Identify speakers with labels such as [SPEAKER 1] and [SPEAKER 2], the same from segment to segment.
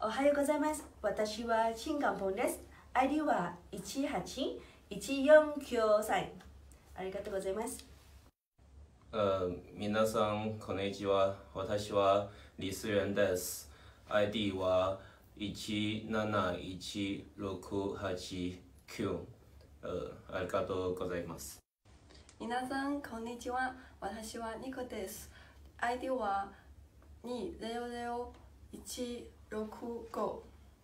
[SPEAKER 1] おはようございます。私は陳冠ポンです。ID は181493。ありがとうございます。
[SPEAKER 2] 皆さんこんにちは。私は李思源です。ID は1716889。ありがとうございます。
[SPEAKER 3] 皆さんこんにちは。私はニコです。ID は200165。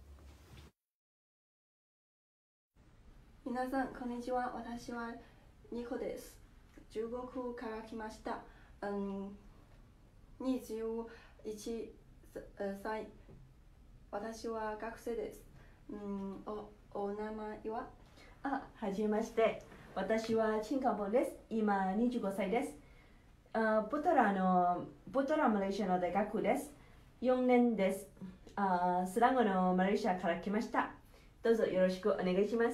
[SPEAKER 3] 皆さんこんにちは。私はニコです。中国から来ました。21歳。私は学生です。お名前は？
[SPEAKER 1] はじめまして。私は陳冠ポンです。今25歳です。ブトラマレーシアの大学です。4年です。スランゴのマレーシアから来ました。どうぞよろしくお願いします。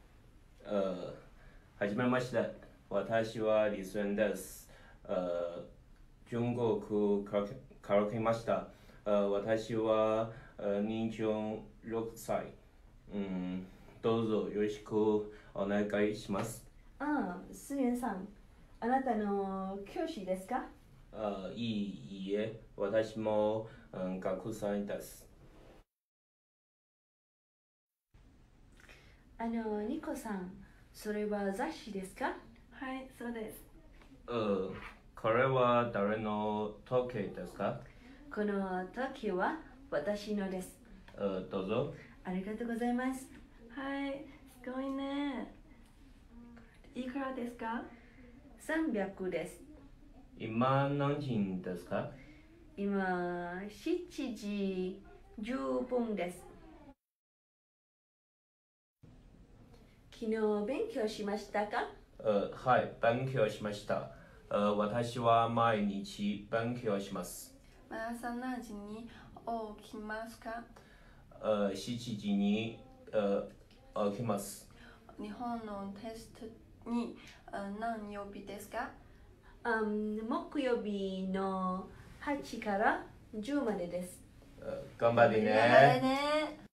[SPEAKER 2] はじめまして。私は李思源です。中国から来ました。私は26歳。どうぞよろしくお願いします。
[SPEAKER 1] 思源さん、あなたの教師ですか？
[SPEAKER 2] いいえ、私も学生です。
[SPEAKER 1] ニコさん、それは雑誌ですか？
[SPEAKER 3] はい、そうです。
[SPEAKER 2] これは誰の時計ですか？
[SPEAKER 1] この時計は私のです。
[SPEAKER 2] どうぞ。
[SPEAKER 1] ありがとうございます。
[SPEAKER 3] はい、すごいね。いくらですか
[SPEAKER 1] ？300です。
[SPEAKER 2] 今何時ですか？
[SPEAKER 1] 今7時10分です。昨日勉強しましたか？
[SPEAKER 2] はい、勉強しました。私は毎日勉強します。
[SPEAKER 3] 朝何時に起きますか
[SPEAKER 2] ？7時に起きます。
[SPEAKER 3] 日本のテストに何曜日ですか？
[SPEAKER 1] 木曜日の8から10までです。
[SPEAKER 2] 頑張れね。
[SPEAKER 3] 頑張れね。